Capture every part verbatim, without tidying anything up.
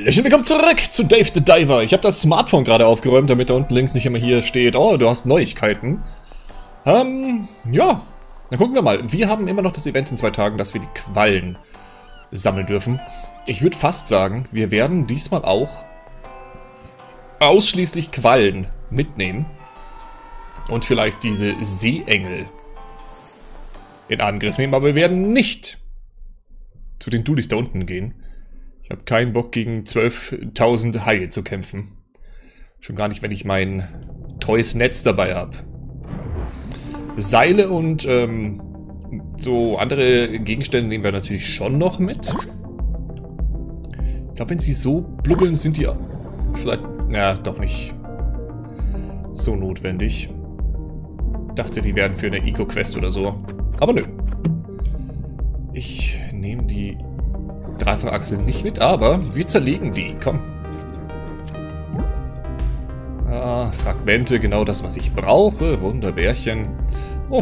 Hallöchen, willkommen zurück zu Dave the Diver. Ich habe das Smartphone gerade aufgeräumt, damit da unten links nicht immer hier steht, oh, du hast Neuigkeiten. Ähm, ja, dann gucken wir mal. Wir haben immer noch das Event in zwei Tagen, dass wir die Quallen sammeln dürfen. Ich würde fast sagen, wir werden diesmal auch ausschließlich Quallen mitnehmen. Und vielleicht diese Seeengel in Angriff nehmen, aber wir werden nicht zu den Dudis da unten gehen. Ich habe keinen Bock, gegen zwölftausend Haie zu kämpfen. Schon gar nicht, wenn ich mein treues Netz dabei habe. Seile und ähm, so andere Gegenstände nehmen wir natürlich schon noch mit. Ich glaube, wenn sie so blubbeln, sind die vielleicht, na, doch nicht so notwendig. Ich dachte, die wären für eine Eco-Quest oder so. Aber nö. Ich nehme die Dreifachachsel nicht mit, aber wir zerlegen die. Komm. Ah, Fragmente, genau das, was ich brauche. Wunderbärchen. Oh.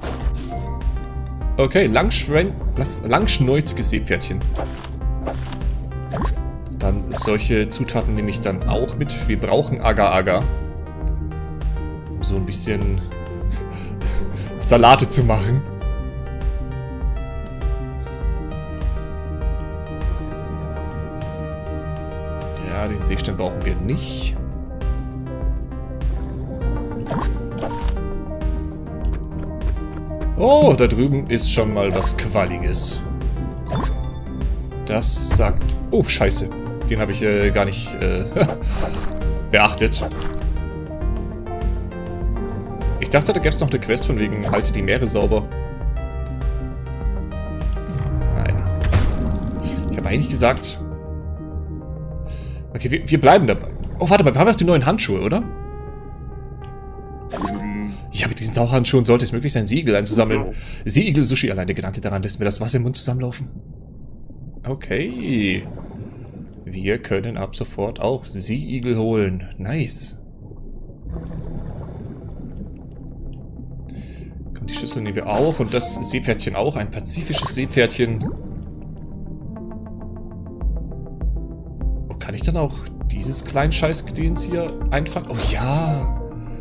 Okay, langschnäuziges Seepferdchen. Dann solche Zutaten nehme ich dann auch mit. Wir brauchen Agar-Agar. Um so ein bisschen Salate zu machen. Ja, den Seestern brauchen wir nicht. Oh, da drüben ist schon mal was Qualliges. Das sagt... Oh, scheiße. Den habe ich äh, gar nicht äh, beachtet. Ich dachte, da gäbe es noch eine Quest von wegen halte die Meere sauber. Nein. Ich habe eigentlich gesagt... Okay, wir, wir bleiben dabei. Oh, warte mal, wir haben doch die neuen Handschuhe, oder? Ja, mit diesen Tauchhandschuhen sollte es möglich sein, Seeigel einzusammeln. Seeigel-Sushi, allein der Gedanke daran lässt mir das Wasser im Mund zusammenlaufen. Okay. Wir können ab sofort auch Seeigel holen. Nice. Komm, die Schüssel nehmen wir auch und das Seepferdchen auch. Ein pazifisches Seepferdchen. Kann ich dann auch dieses Kleinscheißgedöns hier einfangen? Oh ja!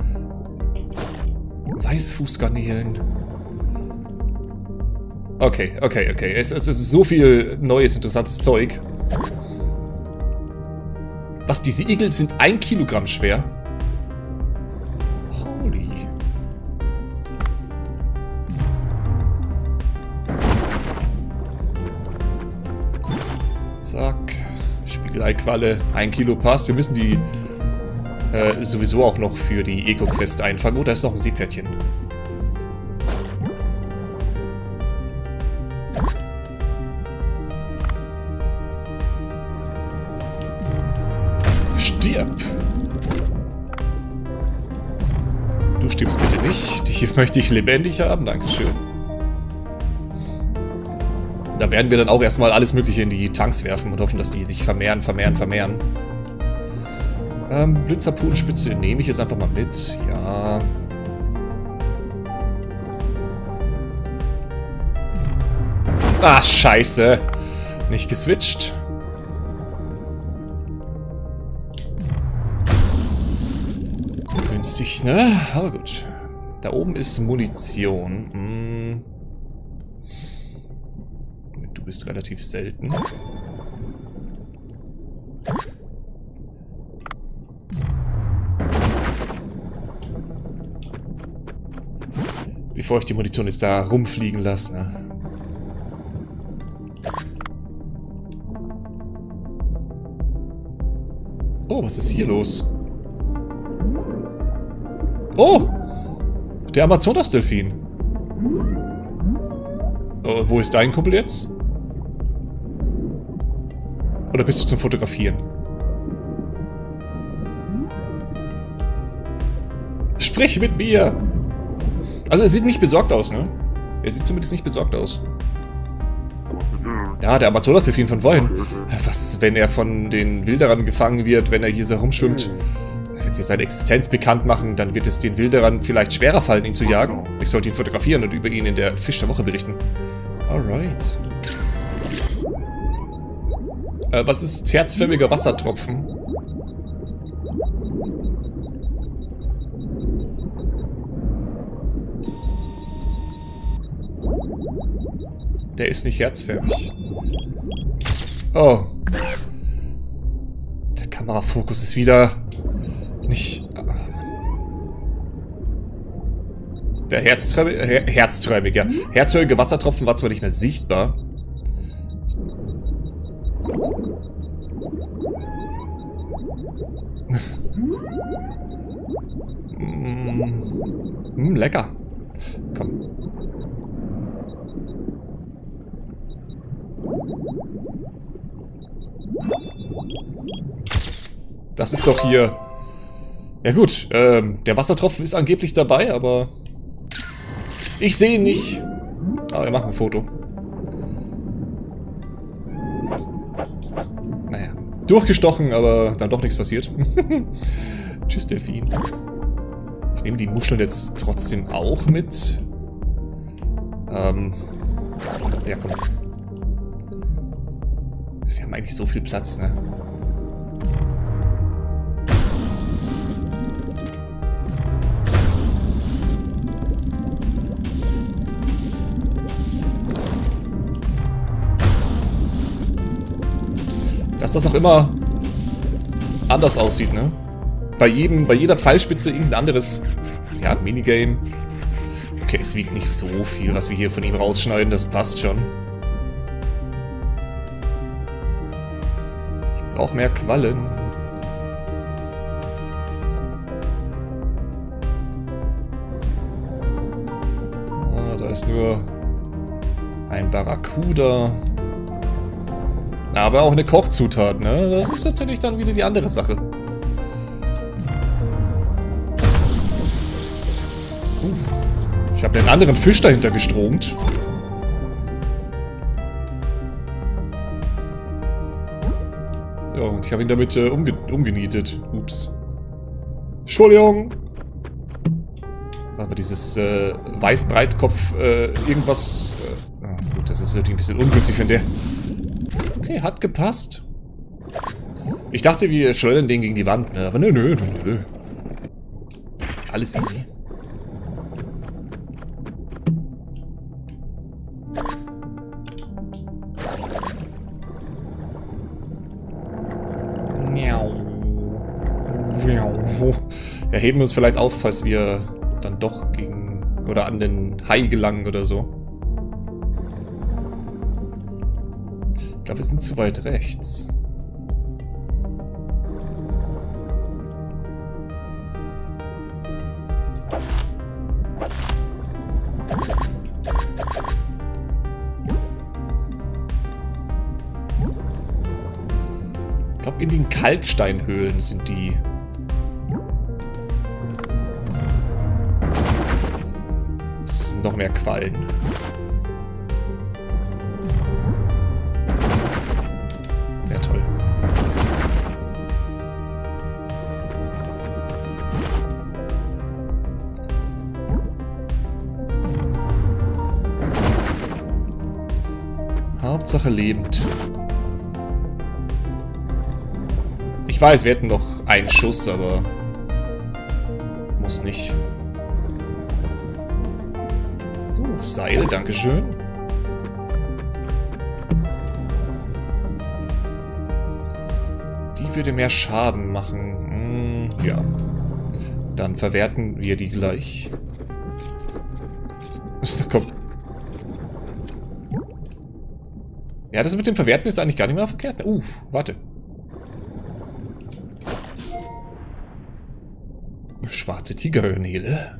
Weißfußgarnelen. Okay, okay, okay. Es, es ist so viel neues, interessantes Zeug. Was, diese Igel sind ein Kilogramm schwer? Holy. Zack. Spiegeleiqualle, ein Kilo passt. Wir müssen die äh, sowieso auch noch für die Eco-Quest einfangen. Oh, da ist noch ein Seepferdchen. Stirb! Du stirbst bitte nicht. Dich möchte ich lebendig haben. Dankeschön. Da werden wir dann auch erstmal alles Mögliche in die Tanks werfen und hoffen, dass die sich vermehren, vermehren, vermehren. Ähm, Blitzharpunenspitze nehme ich jetzt einfach mal mit. Ja. Ah, scheiße. Nicht geswitcht. Günstig, ne? Aber gut. Da oben ist Munition. Hm. Du bist relativ selten. Bevor ich die Munition jetzt da rumfliegen lasse. Ne? Oh, was ist hier los? Oh! Der Amazonas-Delfin. Oh, wo ist dein Kumpel jetzt? Oder bist du zum Fotografieren? Sprich mit mir! Also er sieht nicht besorgt aus, ne? Er sieht zumindest nicht besorgt aus. Ja, der Amazonas-Delfin von vorhin. Was, wenn er von den Wilderern gefangen wird, wenn er hier so herumschwimmt? Wenn wir seine Existenz bekannt machen, dann wird es den Wilderern vielleicht schwerer fallen, ihn zu jagen. Ich sollte ihn fotografieren und über ihn in der Fisch der Woche berichten. Alright. Äh, was ist herzförmiger Wassertropfen? Der ist nicht herzförmig. Oh. Der Kamerafokus ist wieder nicht... Der herzträumige, Her herzträumig, ja. Herzförmige Wassertropfen war zwar nicht mehr sichtbar. mm, mm, lecker. Komm. Das ist doch hier... Ja gut, ähm, der Wassertropfen ist angeblich dabei, aber... Ich sehe ihn nicht. Aber wir machen ein Foto. Naja. Durchgestochen, aber dann doch nichts passiert. Tschüss, Delfin. Ich nehme die Muscheln jetzt trotzdem auch mit. Ähm... Ja, komm. Wir haben eigentlich so viel Platz, ne? Dass das auch immer anders aussieht, ne? Bei jedem, bei jeder Pfeilspitze irgendein anderes, ja, Minigame. Okay, es wiegt nicht so viel, was wir hier von ihm rausschneiden, das passt schon. Ich brauche mehr Quallen. Ah, da ist nur ein Barracuda. Aber auch eine Kochzutat, ne? Das ist natürlich dann wieder die andere Sache. Uh, ich habe den anderen Fisch dahinter gestromt. Ja, und ich habe ihn damit äh, umge umgenietet. Ups. Entschuldigung. Aber dieses äh, Weißbreitkopf äh, irgendwas... Äh, ah, gut, das ist natürlich ein bisschen ungünstig, wenn der... Okay, hat gepasst. Ich dachte, wir schleudern den gegen die Wand, ne? Aber nö, nö, nö, nö. Alles easy. Miau. Miau. Ja, heben wir uns vielleicht auf, falls wir dann doch gegen... oder an den Hai gelangen oder so. Ich glaube, wir sind zu weit rechts. Ich glaube, in den Kalksteinhöhlen sind die... Es sind noch mehr Quallen. Ja, toll. Hauptsache lebend. Ich weiß, wir hätten noch einen Schuss, aber muss nicht. Oh, Seil, dankeschön. Die würde mehr Schaden machen. Hm, ja. Dann verwerten wir die gleich. Na komm. Ja, das mit dem Verwerten ist eigentlich gar nicht mehr verkehrt. Uh, warte. Schwarze Tigerhörnele.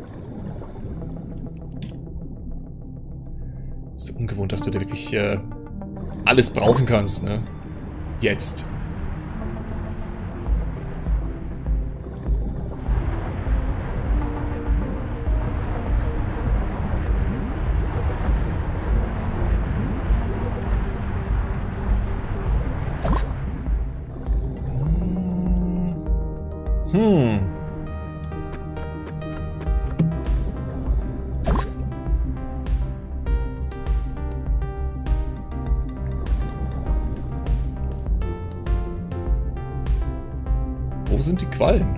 So ungewohnt, dass du da wirklich äh, alles brauchen kannst, ne? Jetzt. Hm. Wo sind die Quallen?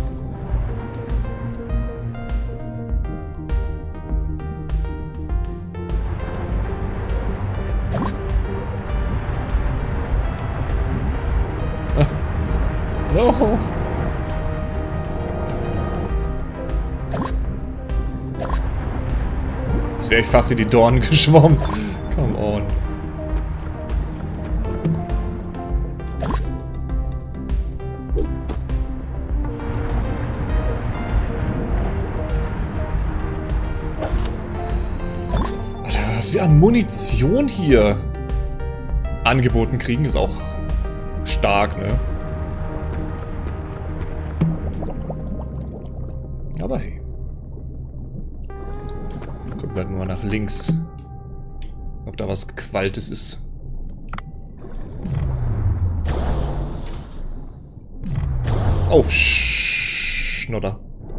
No! Jetzt wäre ich fast in die Dornen geschwommen. Come on. Alter, was wir an Munition hier angeboten kriegen, ist auch stark, ne? Aber hey. Gucken wir mal nach links. Ob da was Gequaltes ist. Oh, Schnodder.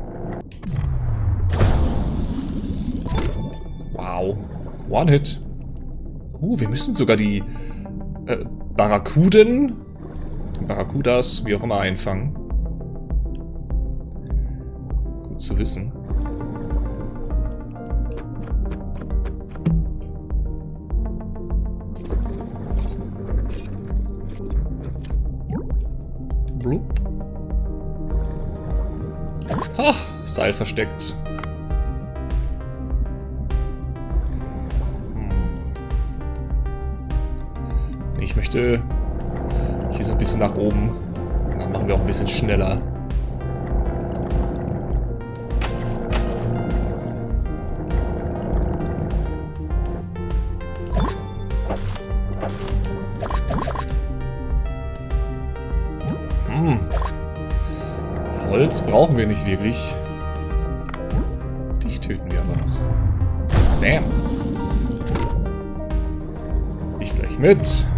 Wow. One Hit. Uh, wir müssen sogar die äh, Barrakuden, Barracudas, wie auch immer, einfangen. Zu wissen. Blub. Ha, Seil versteckt. Hm. Ich möchte hier so ein bisschen nach oben. Dann machen wir auch ein bisschen schneller. Holz brauchen wir nicht wirklich. Dich töten wir aber noch. Bam. Dich gleich mit.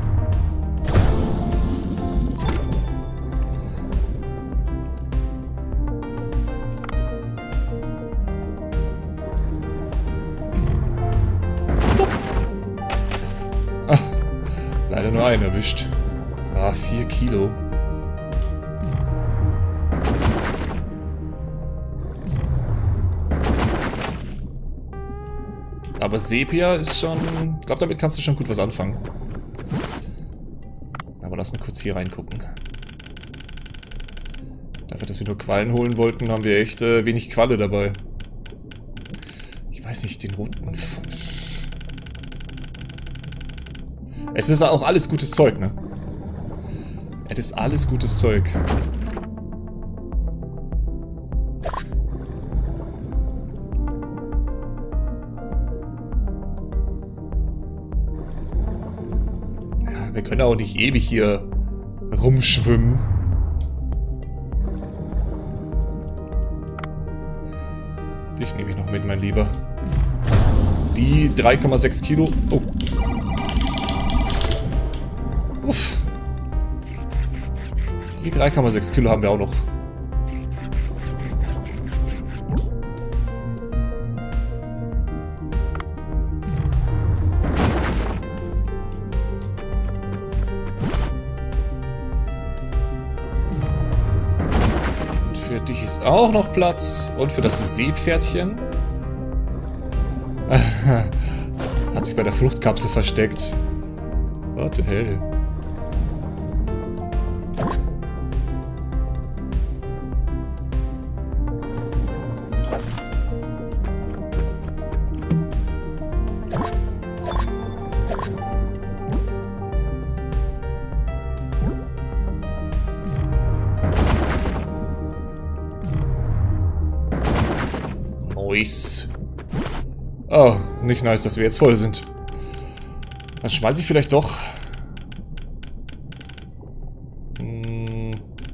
Ach, leider nur einen erwischt. Ah, vier Kilo. Aber Sepia ist schon... Ich glaube, damit kannst du schon gut was anfangen. Aber lass mal kurz hier reingucken. Dafür, dass wir nur Quallen holen wollten, haben wir echt äh, wenig Qualle dabei. Ich weiß nicht, den roten... Es ist auch alles gutes Zeug, ne? Es ist alles gutes Zeug. Wir können auch nicht ewig hier rumschwimmen. Dich nehme ich noch mit, mein Lieber. Die drei Komma sechs Kilo. Oh. Uff. Die drei Komma sechs Kilo haben wir auch noch. Für dich ist auch noch Platz. Und für das Seepferdchen. Hat sich bei der Fluchtkapsel versteckt. What the hell? Nice. Oh, nicht nice, dass wir jetzt voll sind. Dann schmeiße ich vielleicht doch... Hm.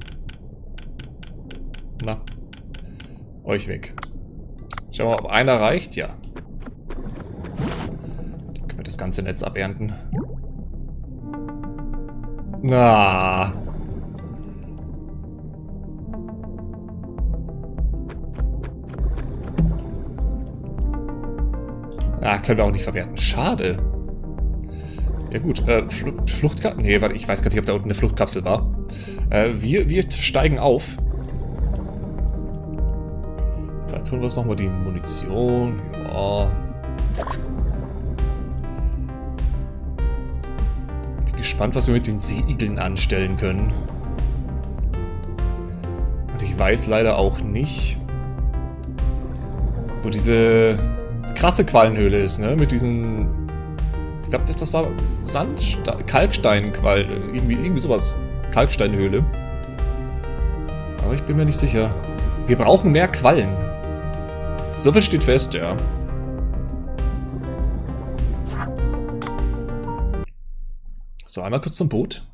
Na. Euch weg. Schauen wir mal, ob einer reicht. Ja. Dann können wir das ganze Netz abernten. Na. Ah, können wir auch nicht verwerten. Schade. Ja gut, äh, Fl Fluchtkapsel... Nee, warte, ich weiß gar nicht, ob da unten eine Fluchtkapsel war. Äh, wir, wir steigen auf. So, jetzt holen wir uns nochmal die Munition. Ja. Bin gespannt, was wir mit den Seeigeln anstellen können. Und ich weiß leider auch nicht, wo diese krasse Quallenhöhle ist, ne? Mit diesen... Ich glaube, das war Sandste Kalksteinquall, irgendwie, irgendwie sowas. Kalksteinhöhle. Aber ich bin mir nicht sicher. Wir brauchen mehr Quallen. So viel steht fest, ja. So, einmal kurz zum Boot.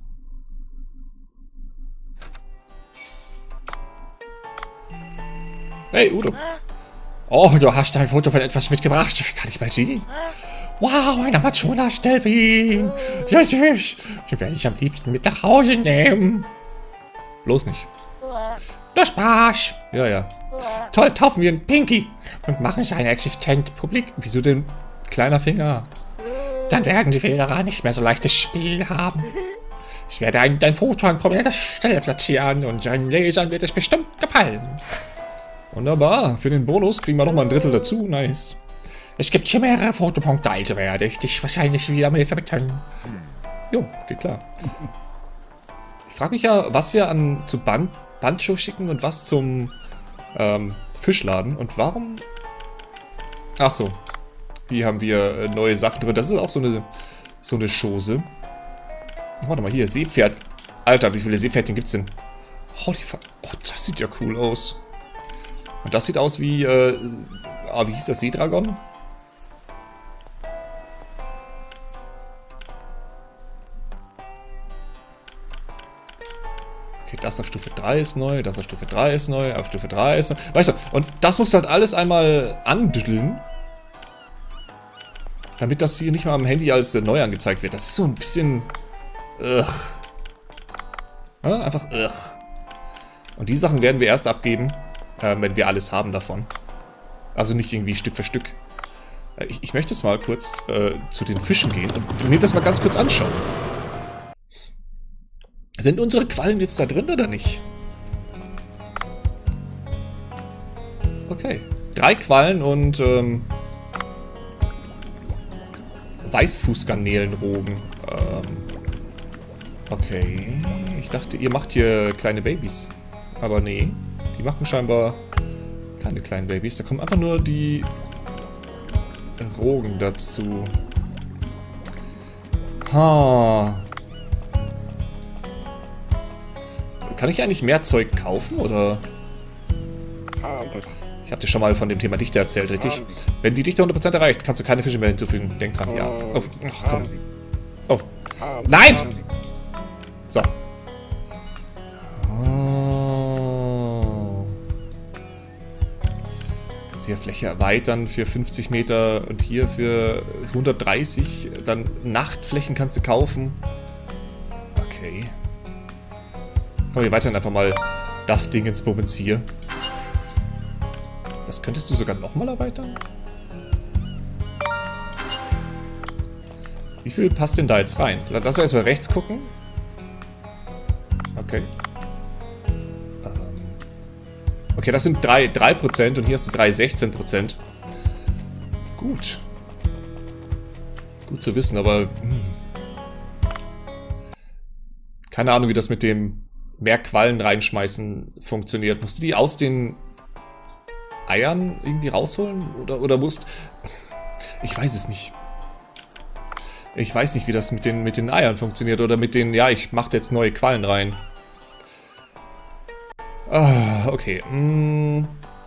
Hey, Udo. Oh, du hast ein Foto von etwas mitgebracht. Kann ich mal sehen? Wow, ein Amazonas-Delfin. Ja, tschüss. Den werde ich am liebsten mit nach Hause nehmen. Bloß nicht. Nur Spaß. Ja, ja. Toll, taufen wir einen Pinky und machen seine Existenz publik. Wieso denn kleiner Finger? Dann werden die Wilderer nicht mehr so leichtes Spiel haben. Ich werde ein, dein Foto an prominenter Stelle platzieren und seinen Lesern wird es bestimmt gefallen. Wunderbar. Für den Bonus kriegen wir nochmal ein Drittel dazu. Nice. Es gibt hier mehrere Fotopunkte, also werde ich dich wahrscheinlich wieder mal verbitten. Jo, geht klar. Ich frage mich ja, was wir an zu Band, Bandshow schicken und was zum ähm, Fischladen. Und warum... Ach so. Hier haben wir äh, neue Sachen drin. Das ist auch so eine, so eine Chose. Warte mal, hier, Seepferd. Alter, wie viele Seepferdchen gibt's denn? Oh, die oh, das sieht ja cool aus. Und das sieht aus wie, äh, ah, wie hieß das, Seedragon? Okay, das auf Stufe drei ist neu, das auf Stufe drei ist neu, auf Stufe drei ist neu. Weißt du, und das musst du halt alles einmal andüddeln. Damit das hier nicht mal am Handy als äh, neu angezeigt wird. Das ist so ein bisschen... Ugh. Ja, einfach ugh. Und die Sachen werden wir erst abgeben, äh, wenn wir alles haben davon. Also nicht irgendwie Stück für Stück. Äh, ich, ich möchte jetzt mal kurz äh, zu den Fischen gehen und mir das mal ganz kurz anschauen. Sind unsere Quallen jetzt da drin oder nicht? Okay. Drei Quallen und ähm, Weißfußgarnelenrogen. Ähm, okay. Ich dachte, ihr macht hier kleine Babys. Aber nee. Die machen scheinbar keine kleinen Babys. Da kommen einfach nur die Rogen dazu. Ha. Kann ich eigentlich mehr Zeug kaufen, oder? Ich habe dir schon mal von dem Thema Dichte erzählt, richtig? Wenn die Dichte hundert Prozent erreicht, kannst du keine Fische mehr hinzufügen. Denk dran, ja. Oh, ach, komm. Oh. Nein! So. Oh. Kannst hier Fläche erweitern für fünfzig Meter und hier für hundertdreißig. Dann Nachtflächen kannst du kaufen. Okay. Komm, wir erweitern einfach mal das Ding ins Bummens hier. Das könntest du sogar nochmal erweitern? Wie viel passt denn da jetzt rein? Lass mal erstmal rechts gucken. Okay. Okay, das sind drei Prozent und hier hast du drei sechzehn Prozent. Gut. Gut zu wissen, aber... Hm. Keine Ahnung, wie das mit dem mehr Quallen reinschmeißen funktioniert. Musst du die aus den Eiern irgendwie rausholen? Oder, oder musst... Ich weiß es nicht. Ich weiß nicht, wie das mit den, mit den Eiern funktioniert. Oder mit den... Ja, ich mache jetzt neue Quallen rein. Ah, okay. Hm.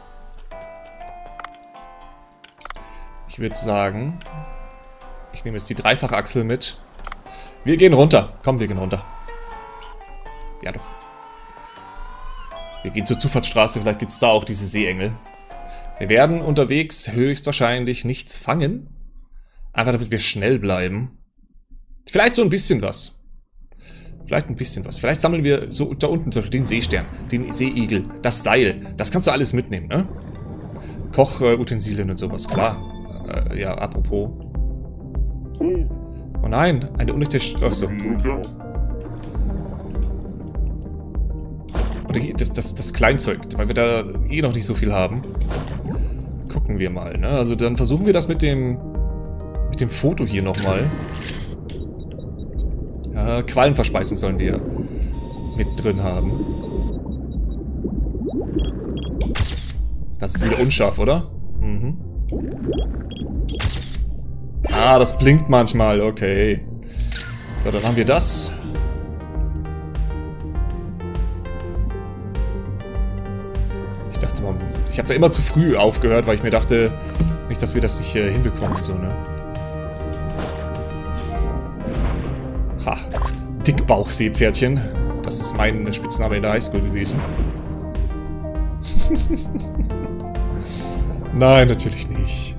Ich würde sagen... Ich nehme jetzt die Dreifachachsel mit. Wir gehen runter. Komm, wir gehen runter. Ja, doch. Wir gehen zur Zufahrtsstraße, vielleicht gibt es da auch diese Seeengel. Wir werden unterwegs höchstwahrscheinlich nichts fangen. Einfach damit wir schnell bleiben. Vielleicht so ein bisschen was. Vielleicht ein bisschen was. Vielleicht sammeln wir so da unten zum Beispiel den Seestern, den Seeigel, das Seil. Das kannst du alles mitnehmen, ne? Kochutensilien und sowas, klar. Äh, ja, apropos. Oh nein, eine unechte... Achso. Oder hier, das, das, das Kleinzeug, weil wir da eh noch nicht so viel haben. Gucken wir mal, ne? Also dann versuchen wir das mit dem mit dem Foto hier nochmal. Ja, Quallenverspeisung sollen wir mit drin haben. Das ist wieder unscharf, oder? Mhm. Ah, das blinkt manchmal, okay. So, dann haben wir das. Ich dachte mal, ich habe da immer zu früh aufgehört, weil ich mir dachte, nicht, dass wir das nicht äh, hinbekommen, so, ne? Ha, Dickbauchseepferdchen. Das ist mein Spitzname in der Highschool gewesen. Nein, natürlich nicht.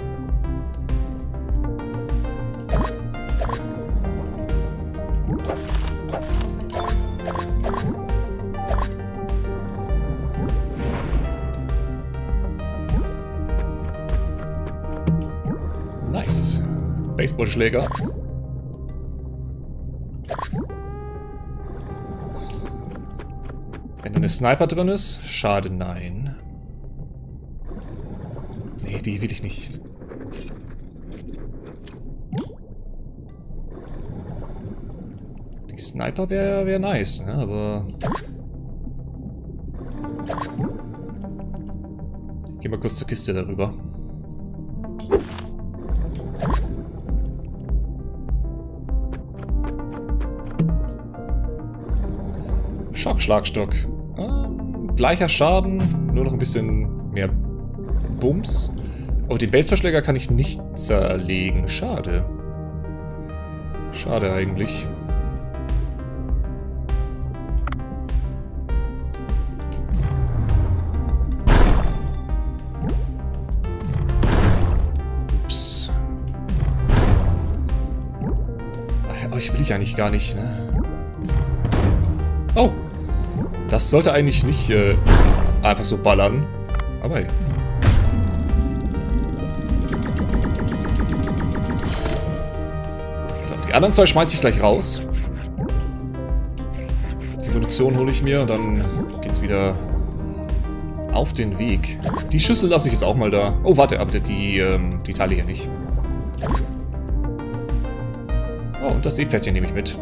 Nice. Baseballschläger. Wenn da eine Sniper drin ist? Schade, nein. Nee, die will ich nicht. Die Sniper wäre wär nice, ne? Aber... Ich gehe mal kurz zur Kiste darüber. Schockschlagstock. Ähm, gleicher Schaden, nur noch ein bisschen mehr Bums. Aber den Baseballschläger kann ich nicht zerlegen. Schade. Schade eigentlich. Ups. Aber ich will ich eigentlich gar nicht, ne? Oh. Das sollte eigentlich nicht äh, einfach so ballern. Aber hey. So, die anderen zwei schmeiße ich gleich raus. Die Munition hole ich mir und dann geht's wieder auf den Weg. Die Schüssel lasse ich jetzt auch mal da. Oh, warte, aber die, ähm, die Teile hier nicht. Oh, und das Seepferdchen nehme ich mit.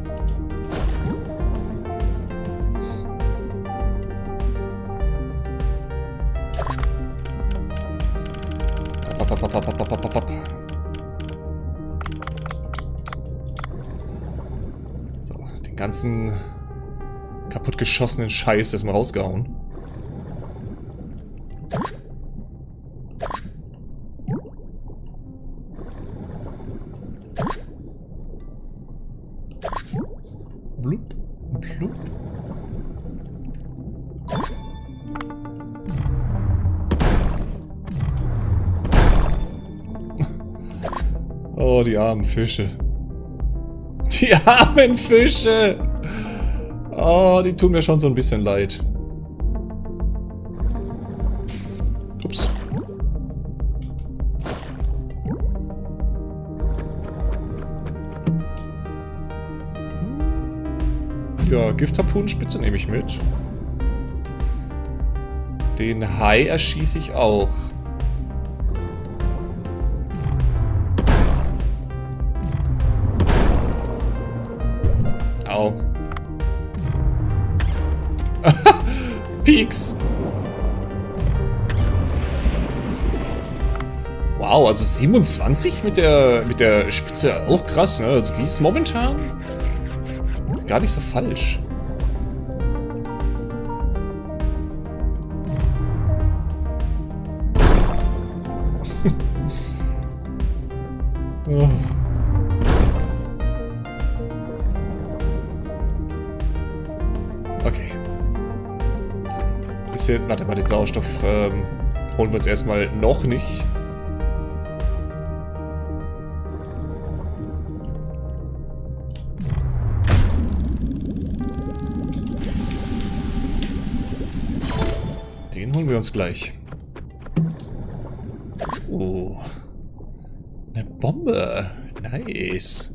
So, den ganzen kaputtgeschossenen Scheiß erstmal rausgehauen. Blub, blub. Oh, die armen Fische. Die armen Fische! Oh, die tun mir schon so ein bisschen leid. Ups. Ja, Giftharpunenspitze nehme ich mit. Den Hai erschieße ich auch. Au. Peaks. Wow, also siebenundzwanzig mit der mit der Spitze auch krass, ne? Also die ist momentan gar nicht so falsch. Oh. Okay. Bisschen, warte mal, den Sauerstoff ähm, holen wir uns erstmal noch nicht. Den holen wir uns gleich. Oh. Eine Bombe. Nice.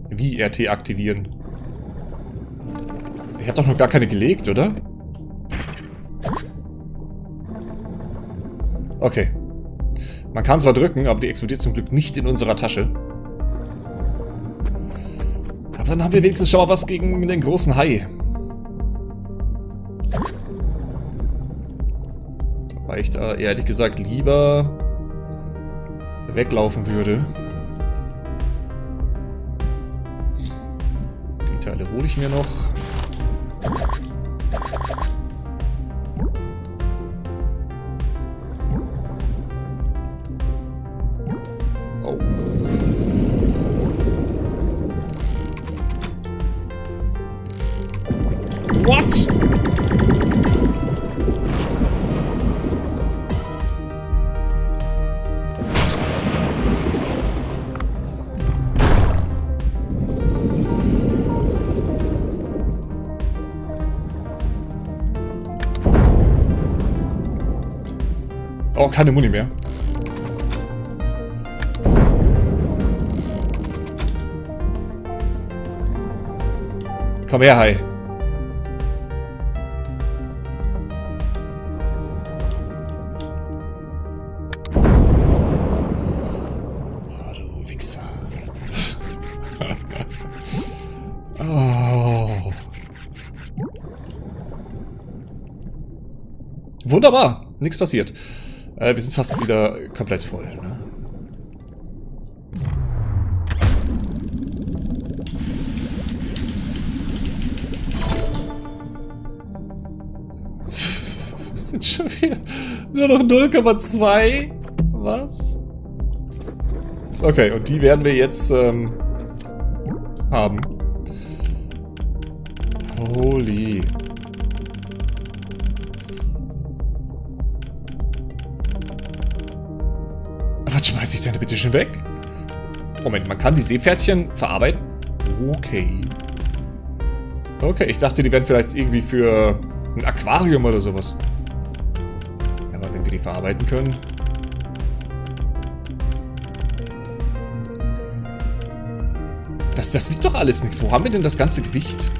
Wie R T aktivieren? Ich habe doch noch gar keine gelegt, oder? Okay. Man kann zwar drücken, aber die explodiert zum Glück nicht in unserer Tasche. Aber dann haben wir wenigstens schon mal was gegen den großen Hai. Weil ich da ehrlich gesagt lieber weglaufen würde. Die Teile hole ich mir noch. Oh. What? Oh, keine Muni mehr. Komm her, Hai. Oh, du Wichser. Oh. Wunderbar. Nichts passiert. Äh, wir sind fast wieder komplett voll, ne? Das sind schon wieder nur noch null Komma zwei. Was? Okay, und die werden wir jetzt ähm, haben. Holy. Was schmeiß ich denn bitte schon weg? Moment, man kann die Seepferdchen verarbeiten? Okay. Okay, ich dachte, die wären vielleicht irgendwie für ein Aquarium oder sowas. Aber wenn wir die verarbeiten können... Das, das wiegt doch alles nichts. Wo haben wir denn das ganze Gewicht?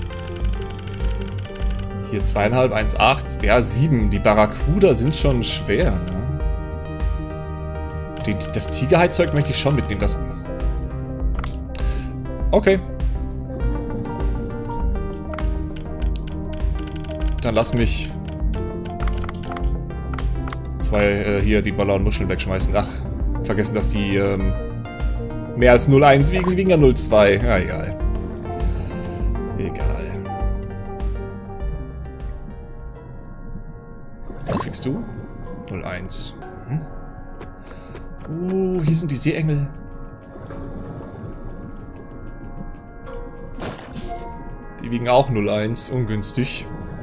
Hier zweieinhalb, eins Komma acht. Ja, sieben. Die Barracuda sind schon schwer, ne? Das Tigerhai-Zeug möchte ich schon mitnehmen. Das okay. Dann lass mich zwei äh, hier die blauen Muscheln wegschmeißen. Ach, vergessen, dass die ähm, mehr als null Komma eins wiegen, wiegen ja null Komma zwei. Ja, egal. Egal. Was wiegst du? null Komma eins. Hm? Oh, hier sind die Seeengel. Die wiegen auch null Komma eins, ungünstig.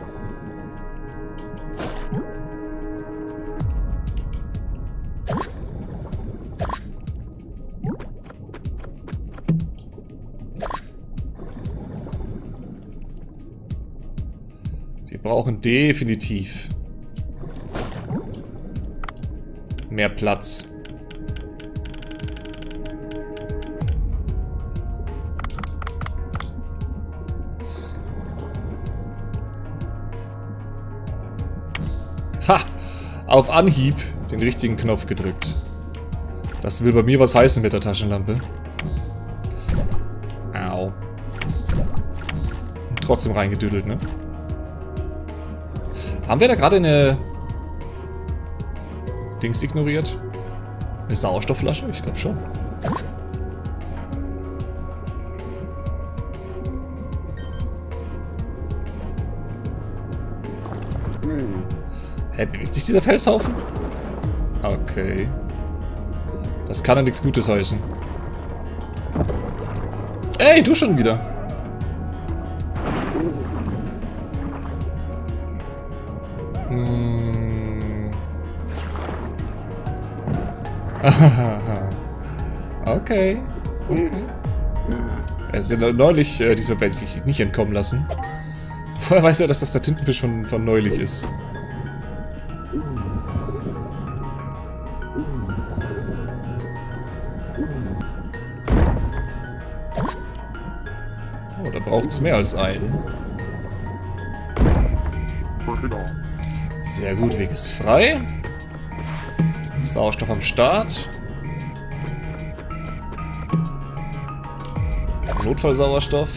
Wir brauchen definitiv mehr Platz. Ha! Auf Anhieb den richtigen Knopf gedrückt. Das will bei mir was heißen mit der Taschenlampe. Au. Und trotzdem reingedüdelt, ne? Haben wir da gerade eine... Dings ignoriert? Eine Sauerstoffflasche? Ich glaube schon. Hä, bewegt sich dieser Felshaufen? Okay. Das kann ja nichts Gutes heißen. Ey, du schon wieder. Hm. Okay. Okay. Er ist ja neulich, äh, diesmal werde ich dich nicht entkommen lassen. Woher weiß er, dass das der Tintenfisch von, von neulich ist? Oh, da braucht es mehr als einen. Sehr gut, Weg ist frei. Sauerstoff am Start. Notfallsauerstoff.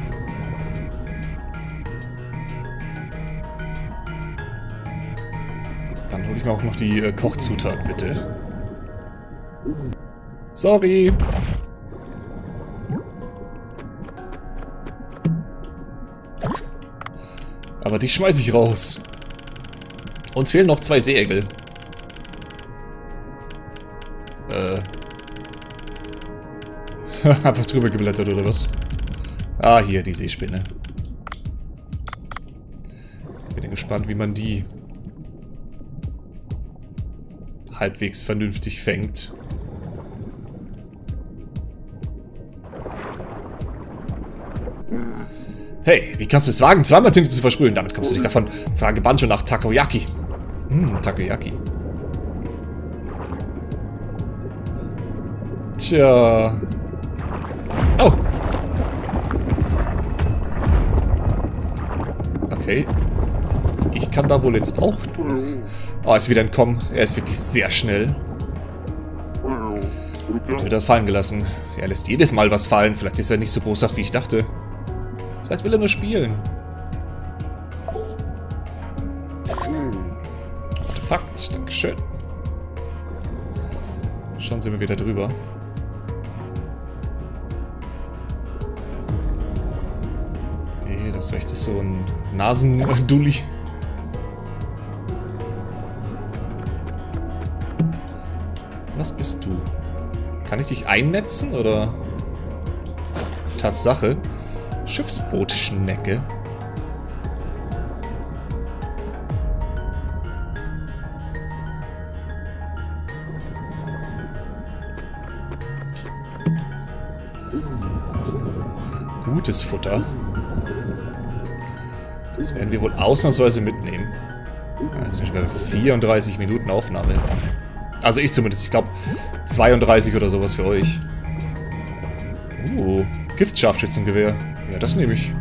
Dann hole ich mir auch noch die äh, Kochzutat, bitte. Sorry. Aber die schmeiße ich raus. Uns fehlen noch zwei Seeengel. Äh. Einfach drüber geblättert, oder was? Ah, hier, die Seespinne. Bin gespannt, wie man die halbwegs vernünftig fängt. Hey, wie kannst du es wagen, zweimal Tinte zu versprühen? Damit kommst du nicht davon. Frage Banjo nach Takoyaki. Hm, Takoyaki. Tja. Oh. Okay. Ich kann da wohl jetzt auch durch. Oh, er ist wieder entkommen. Er ist wirklich sehr schnell. Hat wieder das fallen gelassen. Er lässt jedes Mal was fallen. Vielleicht ist er nicht so boshaft, wie ich dachte. Vielleicht will er nur spielen. Artefakt, dankeschön. Schon sind wir wieder drüber. Okay, das rechts ist so ein Nasendulli. Was bist du? Kann ich dich einnetzen, oder? Tatsache. Schiffsbootschnecke. Gutes Futter. Das werden wir wohl ausnahmsweise mitnehmen. Jetzt sind wir bei vierunddreißig Minuten Aufnahme. Also ich zumindest. Ich glaube zweiunddreißig oder sowas für euch. Uh, Giftscharfschützengewehr. Ja, das nehme ich.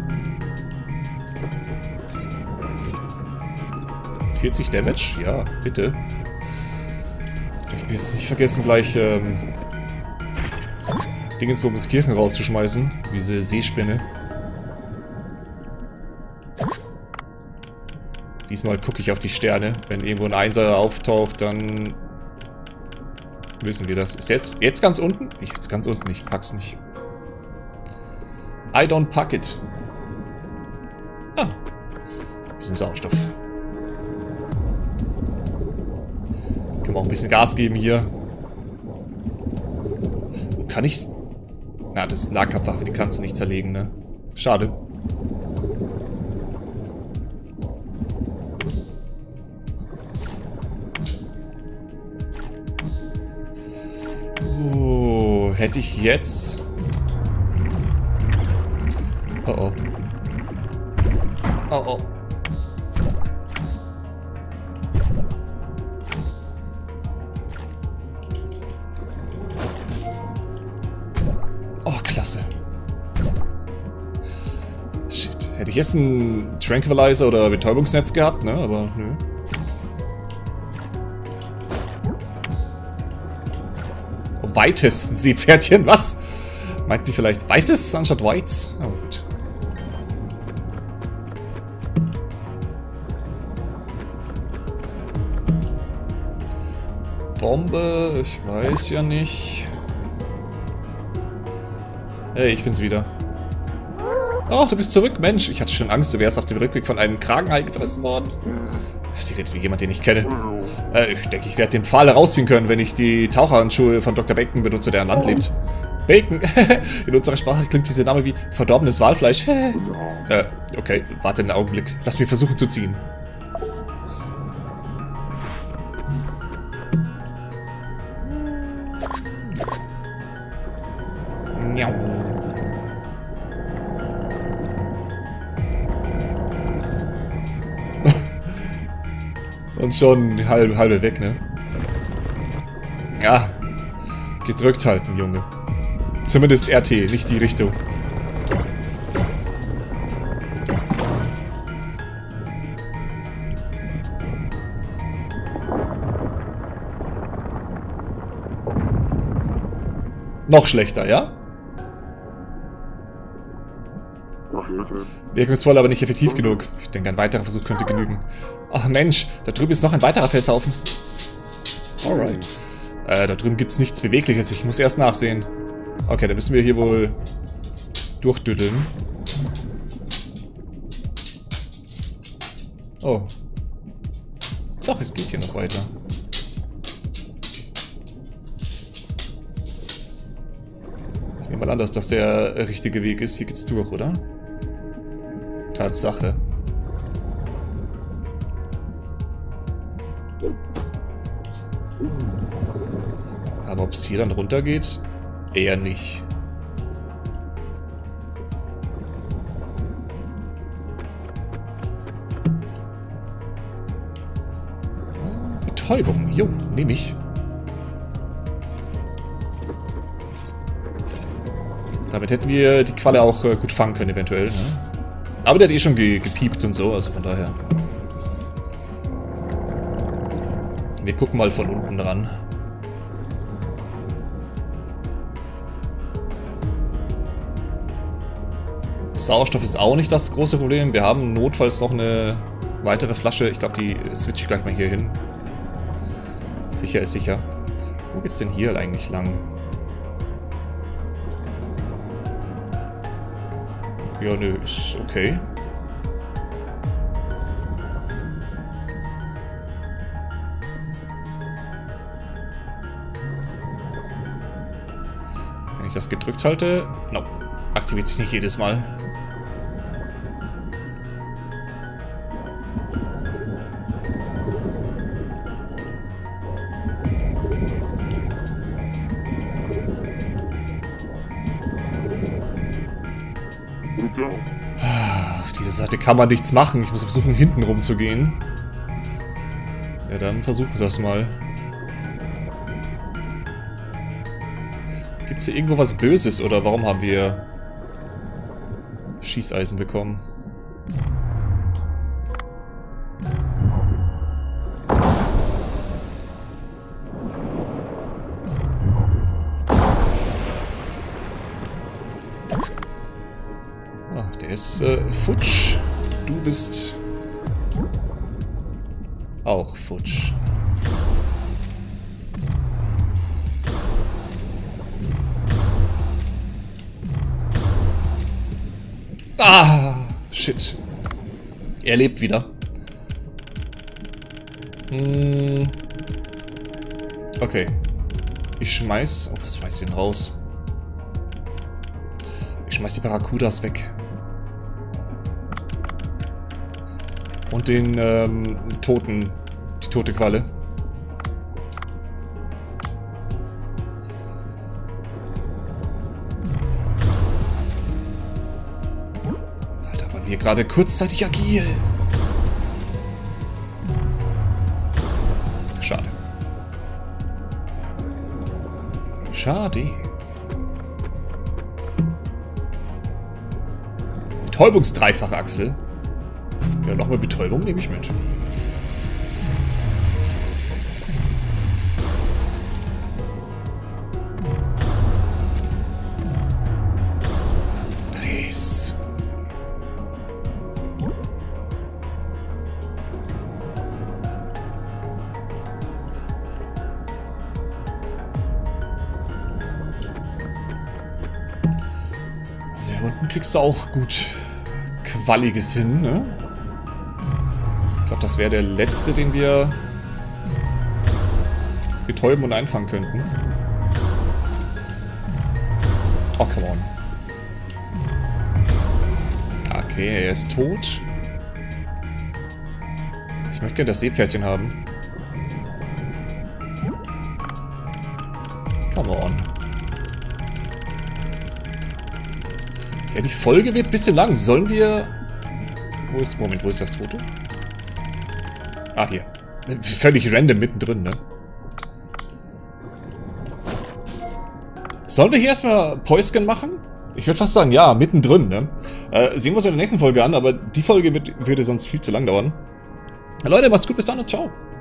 vierzig Damage? Ja, bitte. Dürfen wir jetzt nicht vergessen, gleich ähm, Dingensbums Kirchen rauszuschmeißen. Diese Seespinne. Diesmal gucke ich auf die Sterne. Wenn irgendwo ein Einser auftaucht, dann wissen wir das. Ist jetzt, jetzt ganz unten? Ich jetzt ganz unten. Ich pack's nicht. I don't pack it. Ah. Bisschen Sauerstoff. Können wir auch ein bisschen Gas geben hier. Kann ich... Na, das ist eine Nahkampfwaffe, die kannst du nicht zerlegen, ne? Schade. Oh, hätte ich jetzt... Oh oh. Oh oh. Oh, klasse. Shit. Hätte ich jetzt einen Tranquilizer oder Betäubungsnetz gehabt, ne? Aber nö. Oh, weites Seepferdchen, was? Meinten die vielleicht weißes anstatt whites? Oh, gut. Bombe, ich weiß ja nicht. Hey, ich bin's wieder. Oh, du bist zurück, Mensch. Ich hatte schon Angst, du wärst auf dem Rückweg von einem Kragenhai gefressen worden. Sie redet wie jemand, den ich kenne. Äh, ich denke, ich werde den Pfahl herausziehen können, wenn ich die Taucherhandschuhe von Doktor Bacon benutze, der an Land lebt. Bacon. In unserer Sprache klingt dieser Name wie verdorbenes Walfleisch. äh, okay, warte einen Augenblick. Lass mich versuchen zu ziehen. Miau. Und schon halbe, halbe weg, ne? Ja. Gedrückt halten, Junge. Zumindest R T, nicht die Richtung. Noch schlechter, ja? Wirkungsvoll, aber nicht effektiv genug. Ich denke, ein weiterer Versuch könnte genügen. Ach Mensch, da drüben ist noch ein weiterer Felshaufen. Alright. Äh, da drüben gibt es nichts Bewegliches. Ich muss erst nachsehen. Okay, dann müssen wir hier wohl durchdüddeln. Oh. Doch, es geht hier noch weiter. Ich nehme mal an, dass das der richtige Weg ist. Hier geht's durch, oder? Tatsache. Aber ob es hier dann runter geht? Eher nicht. Betäubung. Jo, nehme ich. Damit hätten wir die Qualle auch äh, gut fangen können, eventuell. Ne? Aber der hat eh schon ge gepiept und so, also von daher. Wir gucken mal von unten ran. Sauerstoff ist auch nicht das große Problem. Wir haben notfalls noch eine weitere Flasche. Ich glaube, die switche ich gleich mal hier hin. Sicher ist sicher. Wo geht's denn hier eigentlich lang? Ja, nö, ist okay. Wenn ich das gedrückt halte... No, aktiviert sich nicht jedes Mal. Auf dieser Seite kann man nichts machen. Ich muss versuchen, hinten rum zu gehen. Ja, dann versuchen wir das mal. Gibt es hier irgendwo was Böses oder warum haben wir Schießeisen bekommen? Ah, der ist äh, futsch. Du bist auch futsch. Ah, shit. Er lebt wieder. Hm. Okay. Ich schmeiß... Oh, was schmeiß ich denn raus? Ich schmeiß die Barracudas weg. Und den, ähm, Toten... Die tote Qualle. Alter, waren wir gerade kurzzeitig agil. Schade. Schade. Betäubungsdreifachachse. Ja, nochmal Betäubung nehme ich mit. Nice. Also hier unten kriegst du auch gut Qualliges hin, ne? Ich glaube, das wäre der letzte, den wir betäuben und einfangen könnten. Oh, come on. Okay, er ist tot. Ich möchte gerne das Seepferdchen haben. Come on. Ja, die Folge wird ein bisschen lang. Sollen wir... Wo ist... Moment, wo ist das Tote? Ah, hier. Völlig random mittendrin, ne? Sollen wir hier erstmal Päuschen machen? Ich würde fast sagen, ja, mittendrin, ne? Äh, sehen wir uns in der nächsten Folge an, aber die Folge wird, würde sonst viel zu lang dauern. Leute, macht's gut, bis dann und ciao.